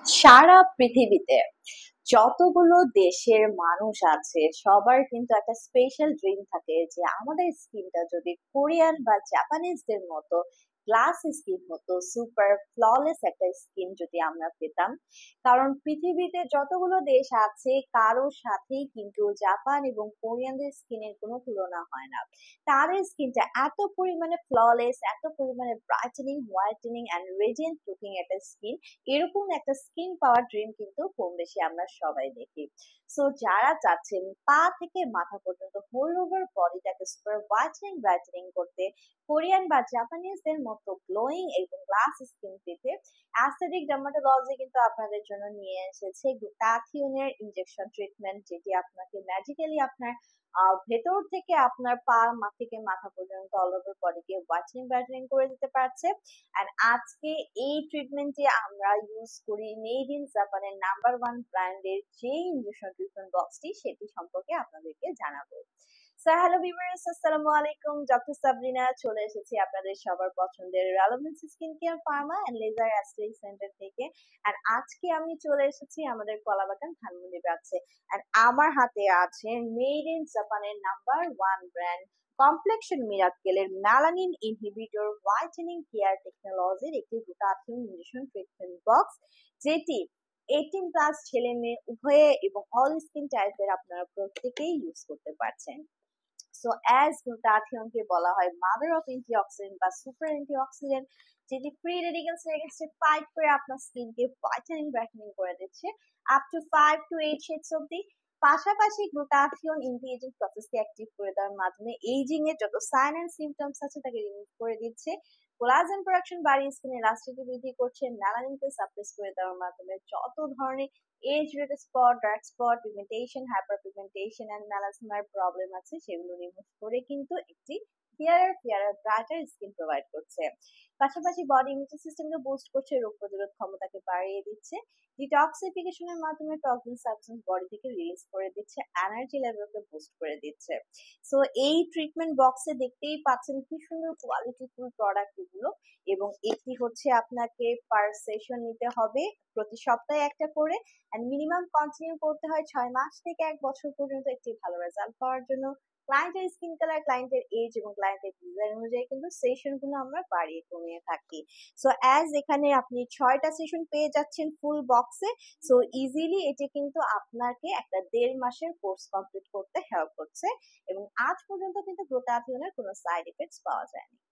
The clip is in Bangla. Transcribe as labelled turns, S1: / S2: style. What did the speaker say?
S1: সারা পৃথিবীতে যতগুলো দেশের মানুষ আছে সবার কিন্তু একটা স্পেশাল ড্রিম থাকে যে আমাদের স্কিনটা যদি কোরিয়ান বা জাপানিজদের মতো গ্লাস স্কিন হতো, সুপার ফ্ললেস একটা স্কিন যদি আমরা পেতাম। কারণ পৃথিবীতে যতগুলো দেশ আছে কারোর সাথেই কিন্তু জাপান এবং কোরিয়ানদের স্কিনের কোনো তুলনা হয় না। তাদের স্কিনটা এত পরিমাণে ফ্ললেস, এত পরিমাণে brightening, whitening and radiant looking একটা স্কিন। এরকম একটা স্কিন পাওয়ার ড্রিম কিন্তু কম বেশি আমরা সবাই দেখি। সো যারা চাচ্ছেন পা থেকে মাথা পর্যন্ত হোল ওভার বডিটাকে সুপার হোয়াইটেনিং ব্রাইটেনিং করতে, কোরিয়ান বা জাপানিজদের মতো গ্লোয়িং এবং গ্লাস স্কিন পেতে, অ্যাস্থেটিক ডার্মাটোলজি কিন্তু আপনাদের জন্য নিয়ে এসেছে গ্লুটাথিওনের ইনজেকশন ট্রিটমেন্ট, যেটি আপনাকে ম্যাজিক্যালি আপনার ভেতর থেকে আপনার পা থেকে মাথা পর্যন্ত অল ওভার বডিকে হোয়াইটেনিং ব্রাইটেনিং করে দিতে পারছে। এন্ড আজকে এই ট্রিটমেন্টে আমরা ইউজ করি মেড ইন জাপানের নাম্বার ওয়ান ব্র্যান্ডের যে ইনজেকশন ট্রিটমেন্ট বক্সটি, সেটি সম্পর্কে আপনাদেরকে জানাবো। স্যার, হ্যালো ভিউয়ার্স, আসসালামু আলাইকুম। ডক্টর সাবরিনা চলে এসেছি আপনাদের সবার পছন্দের relevance skin care pharma and laser aesthetic centre থেকে। আর আজকে আমি চলে এসেছি আমাদের কলাবাগান ধানমন্ডি ব্রাঞ্চে। আর আমার হাতে আছে মেড ইন জাপানের নাম্বার ওয়ান ব্র্যান্ড কমপ্লেক্সন মিরাক্কেলের ম্যালানিন ইনহিবিটর হোয়াইটেনিং কেয়ার টেকনোলজির একটি গ্লুটাথিয়ন ইনজেকশন ট্রিটমেন্ট বক্স, যেটি 18+ ছেলে মেয়ে উভয়ে এবং অল স্কিন টাইপের আপনারা প্রত্যেকেই ইউজ করতে পারছেন। সো অ্যাজ গ্লুটাথিয়নকে বলা হয় মাদার অফ অ্যান্টিঅক্সিডেন্ট বা সুপার অ্যান্টিঅক্সিডেন্ট, যেটি ফ্রি রেডিক্যালস এর এগেইনস্টে ফাইট করে আপনার স্কিনকে হোয়াইটেনিং ব্রাইটেনিং করে দিচ্ছে আপ টু 5 to 8 শেডস অবধি। পাশাপাশি গ্লুটাথিয়ন এন্টি এজিং প্রসেসকে অ্যাক্টিভ করে দেওয়ার মাধ্যমে এইজিং এর যত সাইন এন্ড সিমটমস আছে তাকে রিমুভ করে দিচ্ছে। কোলাজেন প্রোডাকশন বাড়িয়ে স্কিনের ইলাস্টিসিটি বৃদ্ধি করছে। মেলানিনকে সাপ্রেস করে দেওয়ার মাধ্যমে যত ধরনের age related spot, dark spot, pigmentation, hyper pigmentation and মেলাসমার প্রবলেম আছে সেগুলো রিমুভ করে কিন্তু একটি ক্লিয়ারার ব্রাইটার স্কিন প্রোভাইড করছে। পাশাপাশি বডি ইমিউন সিস্টেমকে বুস্ট করছে, রোগ প্রতিরোধ ক্ষমতাকে বাড়িয়ে দিচ্ছে, ডিটক্সিফিকেশনের মাধ্যমে টক্সিন সাবস্টেন্স বডি থেকে রিলিজ করে দিচ্ছে, এনার্জি লেভেলকে বুস্ট করে দিচ্ছে। সো এই ট্রিটমেন্ট বক্সে দেখতেই পাচ্ছেন কি সুন্দর কোয়ালিটিফুল প্রোডাক্ট এগুলো। এবং এটি হচ্ছে আপনাকে পার সেশন নিতে হবে প্রতি সপ্তাহে একটা করে, এন্ড মিনিমাম কন্টিনিউ করতে হয় 6 মাস থেকে 1 বছর পর্যন্ত একটি ভালো রেজাল্ট পাওয়ার জন্য। ক্লায়েন্টের স্কিন কালার, ক্লায়েন্টের এজ এবং ক্লায়েন্টের ডিজাইন অনুযায়ী কিন্তু সেশন গুলো আমরা বাড়িয়ে কমিয়ে থাকি। সো অ্যাজ এখানে আপনি 6টা সেশন পেয়ে যাচ্ছেন ফুল বক্সে। সো ইজিলি এটি কিন্তু আপনাকে একটা 1.5 মাসের কোর্স কমপ্লিট করতে হেল্প করছে। এবং আজ পর্যন্ত কিন্তু গ্লুটাথিয়নের কোনো সাইড এফেক্টস পাওয়া যায়নি।